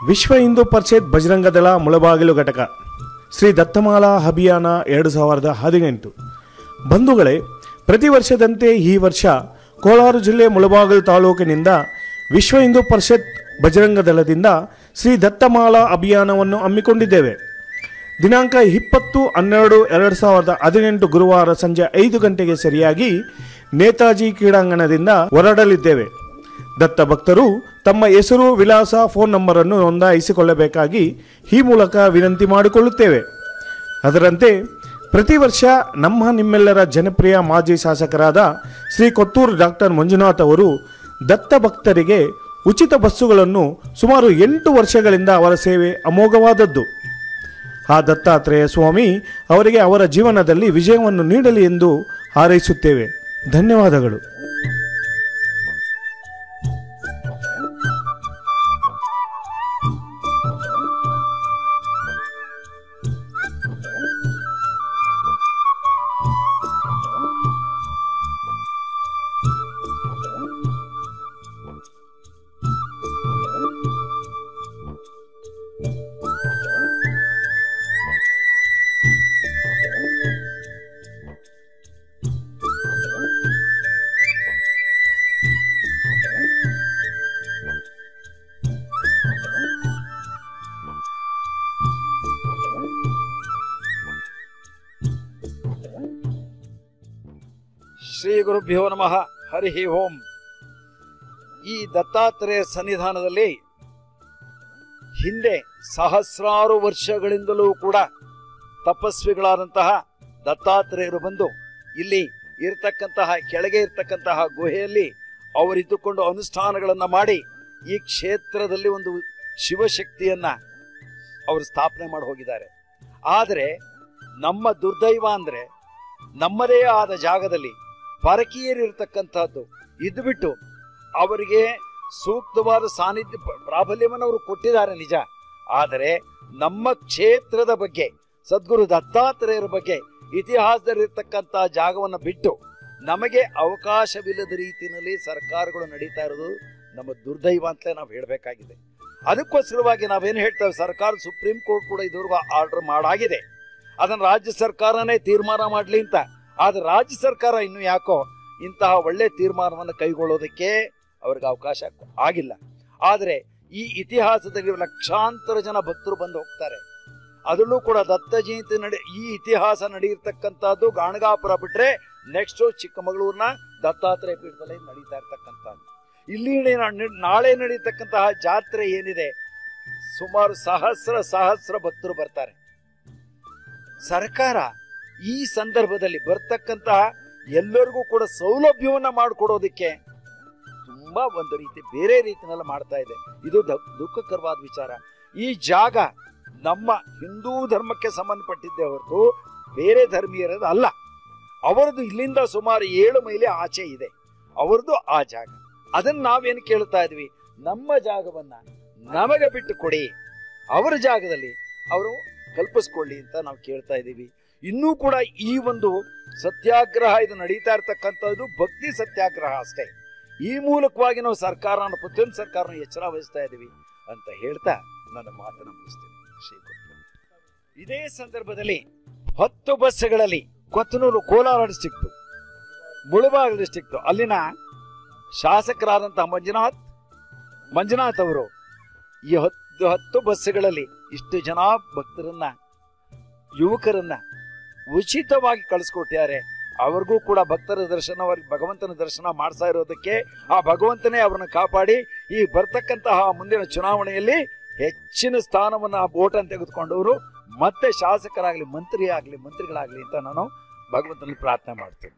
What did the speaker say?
ವಿಶ್ವ ಹಿಂದೂ ಪರಿಷತ್ ಬಜರಂಗದಳ ಮುಳಬಾಗಿಲು ಘಟಕ ಶ್ರೀ ದತ್ತಮಾಲಾ ಅಭಿಯಾನ 2018. ಬಂಧುಗಳೇ, ಪ್ರತಿ ವರ್ಷದಂತೆ ಈ ವರ್ಷ ಕೋಲಾರ ಜಿಲ್ಲೆ ಮುಳಬಾಗಿಲು ತಾಲೂಕಿನಿಂದ ವಿಶ್ವ ಹಿಂದೂ ಪರಿಷತ್ ಬಜರಂಗದಳದಿಂದ ಶ್ರೀ ದತ್ತಮಾಲಾ ಅಭಿಯಾನವನ್ನು ಹಮ್ಮಿಕೊಂಡಿದ್ದೇವೆ. ದಿನಾಂಕ 20/12/2018 ಗುರುವಾರ ಸಂಜೆ 5 ಗಂಟೆಗೆ ಸರಿಯಾಗಿ ನೇತಾಜಿ ಕ್ರೀಡಾಂಗಣದಿಂದ ಹೊರಡಲಿದ್ದೇವೆ. ದತ್ತ ಭಕ್ತರು ತಮ್ಮ ಹೆಸರು, ವಿಳಾಸ, ಫೋನ್ ನಂಬರನ್ನು ನೋಂದಾಯಿಸಿಕೊಳ್ಳಬೇಕಾಗಿ ಈ ಮೂಲಕ ವಿನಂತಿ ಮಾಡಿಕೊಳ್ಳುತ್ತೇವೆ. ಅದರಂತೆ ಪ್ರತಿ ವರ್ಷ ನಿಮ್ಮೆಲ್ಲರ ಜನಪ್ರಿಯ ಮಾಜಿ ಶಾಸಕರಾದ ಶ್ರೀ ಕೊತ್ತೂರು ಡಾಕ್ಟರ್ ಮಂಜುನಾಥ್ ಅವರು ದತ್ತ ಭಕ್ತರಿಗೆ ಉಚಿತ ಬಸ್ಸುಗಳನ್ನು ಸುಮಾರು 8 ವರ್ಷಗಳಿಂದ ಅವರ ಸೇವೆ ಅಮೋಘವಾದದ್ದು. ಆ ದತ್ತಾತ್ರೇಯ ಸ್ವಾಮಿ ಅವರಿಗೆ ಅವರ ಜೀವನದಲ್ಲಿ ವಿಜಯವನ್ನು ನೀಡಲಿ ಎಂದು ಹಾರೈಸುತ್ತೇವೆ. ಧನ್ಯವಾದಗಳು. ಶ್ರೀ ಗುರುಭ್ಯೋ ನಮಃ. ಹರಿ ಓಂ. ಈ ದತ್ತಾತ್ರೇಯ ಸನ್ನಿಧಾನದಲ್ಲಿ ಹಿಂದೆ ಸಹಸ್ರಾರು ವರ್ಷಗಳಿಂದಲೂ ಕೂಡ ತಪಸ್ವಿಗಳಾದಂತಹ ದತ್ತಾತ್ರೇಯರು ಬಂದು ಇಲ್ಲಿ ಇರತಕ್ಕಂತಹ ಕೆಳಗೆ ಇರತಕ್ಕಂತಹ ಗುಹೆಯಲ್ಲಿ ಅವರಿದ್ದುಕೊಂಡು ಅನುಷ್ಠಾನಗಳನ್ನ ಮಾಡಿ ಈ ಕ್ಷೇತ್ರದಲ್ಲಿ ಒಂದು ಶಿವಶಕ್ತಿಯನ್ನ ಅವರು ಸ್ಥಾಪನೆ ಮಾಡಿ ಹೋಗಿದ್ದಾರೆ. ಆದರೆ ನಮ್ಮ ದುರ್ದೈವ ಅಂದ್ರೆ ನಮ್ಮದೇ ಆದ ಜಾಗದಲ್ಲಿ ಪರಕೀಯರಿರ್ತಕ್ಕಂಥದ್ದು ಇದ್ದು ಬಿಟ್ಟು ಅವರಿಗೆ ಸೂಕ್ತವಾದ ಸಾನ್ನಿಧ್ಯ ಪ್ರಾಬಲ್ಯವನ್ನು ಅವರು ಕೊಟ್ಟಿದ್ದಾರೆ ನಿಜ. ಆದರೆ ನಮ್ಮ ಕ್ಷೇತ್ರದ ಬಗ್ಗೆ, ಸದ್ಗುರು ದತ್ತಾತ್ರೇಯರ ಬಗ್ಗೆ ಇತಿಹಾಸದಲ್ಲಿರ್ತಕ್ಕಂಥ ಜಾಗವನ್ನು ಬಿಟ್ಟು ನಮಗೆ ಅವಕಾಶವಿಲ್ಲದ ರೀತಿಯಲ್ಲಿ ಸರ್ಕಾರಗಳು ನಡೀತಾ ಇರೋದು ನಮ್ಮ ದುರ್ದೈವ ಅಂತಲೇ ನಾವು ಹೇಳಬೇಕಾಗಿದೆ. ಅದಕ್ಕೋಸ್ಕರವಾಗಿ ನಾವೇನು ಹೇಳ್ತೇವೆ, ಸರ್ಕಾರ ಸುಪ್ರೀಂ ಕೋರ್ಟ್ ಕೂಡ ಇದುವರೆಗೂ ಆರ್ಡರ್ ಮಾಡಾಗಿದೆ, ಅದನ್ನು ರಾಜ್ಯ ಸರ್ಕಾರನೇ ತೀರ್ಮಾನ ಮಾಡಲಿ ಅಂತ. ಆದ್ರೆ ರಾಜ್ಯ ಸರ್ಕಾರ ಇನ್ನು ಯಾಕೋ ಇಂತಹ ಒಳ್ಳೆ ತೀರ್ಮಾನವನ್ನು ಕೈಗೊಳ್ಳೋದಕ್ಕೆ ಅವ್ರಿಗೆ ಅವಕಾಶ ಆಗಿಲ್ಲ. ಆದರೆ ಈ ಇತಿಹಾಸದಲ್ಲಿ ಲಕ್ಷಾಂತರ ಜನ ಭಕ್ತರು ಬಂದು ಹೋಗ್ತಾರೆ. ಅದರಲ್ಲೂ ಕೂಡ ದತ್ತ ಜಯಂತಿ ಈ ಇತಿಹಾಸ ನಡೆಯಿರ್ತಕ್ಕಂಥದ್ದು ಗಾಣಗಾಪುರ ಬಿಟ್ರೆ ನೆಕ್ಸ್ಟ್ ಚಿಕ್ಕಮಗಳೂರಿನ ದತ್ತಾತ್ರೇಯ ಪೀಠದಲ್ಲಿ ನಡೀತಾ ಇರ್ತಕ್ಕಂಥದ್ದು. ಇಲ್ಲಿ ನಾಳೆ ನಡೀತಕ್ಕಂತಹ ಜಾತ್ರೆ ಏನಿದೆ, ಸುಮಾರು ಸಹಸ್ರ ಭಕ್ತರು ಬರ್ತಾರೆ. ಸರ್ಕಾರ ಈ ಸಂದರ್ಭದಲ್ಲಿ ಬರ್ತಕ್ಕಂತಹ ಎಲ್ಲರಿಗೂ ಕೂಡ ಸೌಲಭ್ಯವನ್ನ ಮಾಡಿಕೊಡೋದಕ್ಕೆ ತುಂಬಾ ಒಂದು ರೀತಿ ಬೇರೆ ರೀತಿನೆಲ್ಲ ಮಾಡ್ತಾ ಇದೆ. ಇದು ದುಃಖಕರವಾದ ವಿಚಾರ. ಈ ಜಾಗ ನಮ್ಮ ಹಿಂದೂ ಧರ್ಮಕ್ಕೆ ಸಂಬಂಧಪಟ್ಟಿದ್ದೇ ಹೊರತು ಬೇರೆ ಧರ್ಮೀಯರದು ಅಲ್ಲ. ಅವರದು ಇಲ್ಲಿಂದ ಸುಮಾರು 7 ಮೈಲಿ ಆಚೆ ಇದೆ ಅವರದು ಆ ಜಾಗ. ಅದನ್ನ ನಾವೇನು ಕೇಳ್ತಾ ಇದ್ವಿ, ನಮ್ಮ ಜಾಗವನ್ನ ನಮಗೆ ಬಿಟ್ಟು ಕೊಡಿ, ಅವರ ಜಾಗದಲ್ಲಿ ಅವರು ಕಲ್ಪಿಸ್ಕೊಳ್ಳಿ ಅಂತ ನಾವು ಕೇಳ್ತಾ ಇದ್ದೀವಿ. ಇನ್ನೂ ಕೂಡ ಈ ಒಂದು ಸತ್ಯಾಗ್ರಹ ಇದು ನಡೀತಾ ಇರ್ತಕ್ಕಂಥದ್ದು ಭಕ್ತಿ ಸತ್ಯಾಗ್ರಹ ಅಷ್ಟೇ. ಈ ಮೂಲಕವಾಗಿ ನಾವು ಪ್ರತಿಯೊಂದು ಸರ್ಕಾರನ ಎಚ್ಚರ ವಹಿಸ್ತಾ ಇದ್ದೀವಿ ಅಂತ ಹೇಳ್ತಾ ನನ್ನ ಮಾತನ್ನು ಮುಗಿಸ್ತೇನೆ. ಶ್ರೀ ಇದೇ ಸಂದರ್ಭದಲ್ಲಿ 10 ಬಸ್ಗಳಲ್ಲಿ ಕೊತ್ತನೂರು, ಕೋಲಾರ ಡಿಸ್ಟ್ರಿಕ್ಟ್, ಮುಳಬಾಗಿಲು ಡಿಸ್ಟ್ರಿಕ್ಟ್ ಅಲ್ಲಿನ ಶಾಸಕರಾದಂತಹ ಮಂಜುನಾಥ್ ಅವರು ಈ 10 ಬಸ್ಗಳಲ್ಲಿ ಇಷ್ಟು ಜನ ಭಕ್ತರನ್ನ, ಯುವಕರನ್ನ ಉಚಿತವಾಗಿ ಕಳಿಸ್ಕೊಟ್ಟಿದ್ದಾರೆ. ಅವ್ರಿಗೂ ಕೂಡ ಭಕ್ತರ ದರ್ಶನ, ಭಗವಂತನ ದರ್ಶನ ಮಾಡ್ತಾ ಇರೋದಕ್ಕೆ ಆ ಭಗವಂತನೇ ಅವರನ್ನು ಕಾಪಾಡಿ ಈ ಬರ್ತಕ್ಕಂತಹ ಮುಂದಿನ ಚುನಾವಣೆಯಲ್ಲಿ ಹೆಚ್ಚಿನ ಸ್ಥಾನವನ್ನ ಓಟನ್ನು ತೆಗೆದುಕೊಂಡವರು ಮತ್ತೆ ಶಾಸಕರಾಗ್ಲಿ, ಮಂತ್ರಿಗಳಾಗ್ಲಿ ಅಂತ ನಾನು ಭಗವಂತನಲ್ಲಿ ಪ್ರಾರ್ಥನೆ ಮಾಡ್ತೇನೆ.